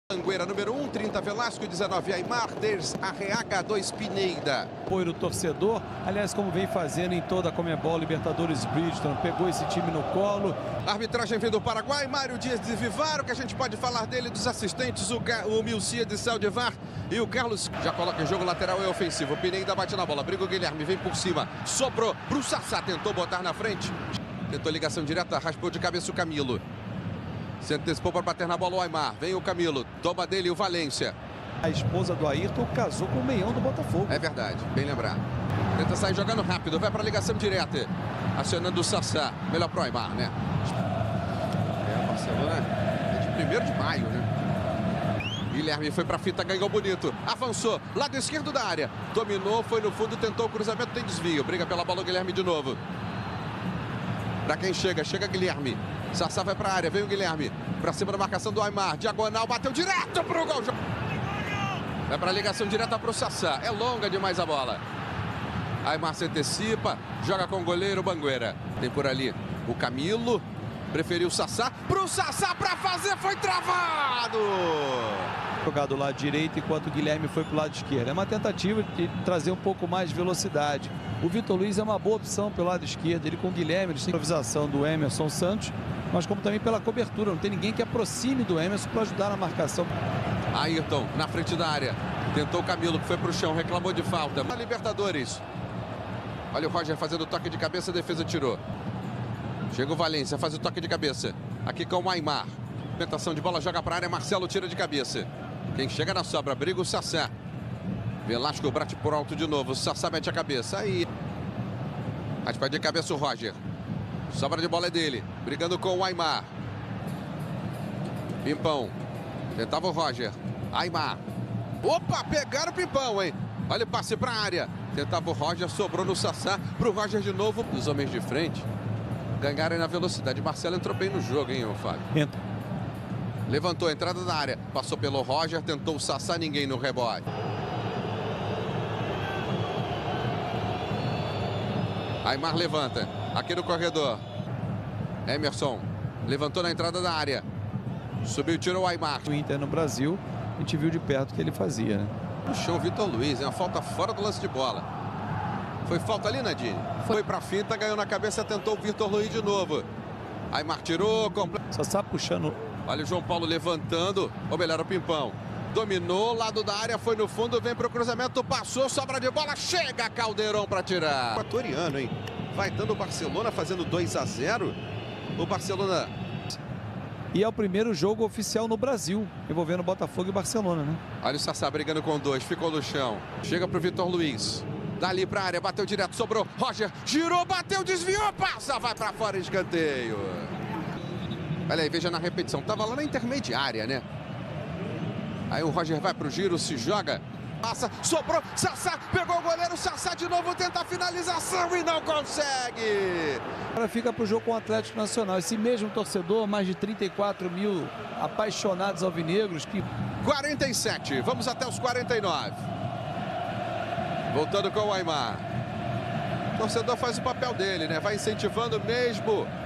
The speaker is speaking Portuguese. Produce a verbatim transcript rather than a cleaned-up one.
Bangueira, número um, trinta Velasco, dezenove Aymar, dez Arreaga, dois Pineda. Apoio do torcedor, aliás, como vem fazendo em toda a Comebol, Libertadores Bridgestone, pegou esse time no colo. Arbitragem vem do Paraguai, Mário Dias de Vivaro, que a gente pode falar dele, dos assistentes, o, o Milcia de Saldivar e o Carlos. Já coloca em jogo lateral e ofensivo. O Pineda bate na bola, briga o Guilherme, vem por cima, sobrou pro Sassá, tentou botar na frente. Tentou ligação direta, raspou de cabeça o Camilo. Se antecipou para bater na bola o Aymar. Vem o Camilo, toma dele o Valência. A esposa do Ayrton casou com o meião do Botafogo. É verdade, bem lembrado. Tenta sair jogando rápido, vai para ligação direta. Acionando o Sassá. Melhor pro Aymar, né? É, a Barcelona é de primeiro de maio, né? Guilherme foi para a fita, ganhou bonito. Avançou, lado esquerdo da área. Dominou, foi no fundo, tentou o cruzamento, tem desvio. Briga pela bola o Guilherme de novo. Para quem chega, chega Guilherme. Sassá vai para a área, vem o Guilherme. Para cima da marcação do Aymar. Diagonal, bateu direto para o gol. Vai para a ligação direta para o Sassá. É longa demais a bola. Aymar se antecipa, joga com o goleiro Bangueira. Tem por ali o Camilo. Preferiu o Sassá. Para o Sassá para fazer, foi travado. Jogado do lado direito enquanto o Guilherme foi para o lado esquerdo. É uma tentativa de trazer um pouco mais de velocidade. O Vitor Luiz é uma boa opção pelo lado esquerdo. Ele com o Guilherme, eles têm a improvisação do Emerson Santos, mas como também pela cobertura. Não tem ninguém que aproxime do Emerson para ajudar na marcação. Ayrton na frente da área. Tentou o Camilo, que foi para o chão, reclamou de falta. Na Libertadores. Olha o Roger fazendo o toque de cabeça, a defesa tirou. Chega o Valência, faz o toque de cabeça. Aqui com o Aymar. Tentação de bola, joga para a área, Marcelo tira de cabeça. Quem chega na sobra, briga o Sassá. Velasco bate por alto de novo, o Sassá mete a cabeça. Aí. Raspa de cabeça o Roger. Sobra de bola é dele, brigando com o Aymar. Pimpão. Tentava o Roger. Aymar. Opa, pegaram o Pimpão, hein? Olha o passe para a área. Tentava o Roger, sobrou no Sassá. Para o Roger de novo. Os homens de frente ganharam na velocidade. Marcelo entrou bem no jogo, hein, Fábio? Entra. Levantou a entrada da área. Passou pelo Roger, tentou o Sassá, ninguém no rebote. Aymar levanta. Aqui no corredor. Emerson. Levantou na entrada da área. Subiu e tirou o Aymar. O Inter no Brasil, a gente viu de perto o que ele fazia, né? No chão, Vitor Luiz. É uma falta fora do lance de bola. Foi falta ali, Nadine? Foi pra finta, ganhou na cabeça, tentou o Vitor Luiz de novo. Aymar tirou. Compl... Sassá puxando. Olha o João Paulo levantando. Ou melhor, o Pimpão. Dominou, lado da área, foi no fundo, vem pro cruzamento, passou, sobra de bola, chega Caldeirão para tirar. Equatoriano, hein? Vai dando o Barcelona fazendo dois a zero. O Barcelona... E é o primeiro jogo oficial no Brasil, envolvendo Botafogo e Barcelona, né? Olha o Sassá brigando com dois, ficou no chão. Chega pro Vitor Luiz. Dali pra área, bateu direto, sobrou. Roger, girou, bateu, desviou, passa, vai pra fora, escanteio. Olha aí, veja na repetição, tava lá na intermediária, né? Aí o Roger vai pro giro, se joga, passa, sobrou, Sassá, pegou o goleiro, Sassá de novo tenta a finalização e não consegue. Agora fica pro jogo com o Atlético Nacional. Esse mesmo torcedor, mais de trinta e quatro mil apaixonados alvinegros. Que... quarenta e sete, vamos até os quarenta e nove. Voltando com o Aymar. O torcedor faz o papel dele, né? Vai incentivando mesmo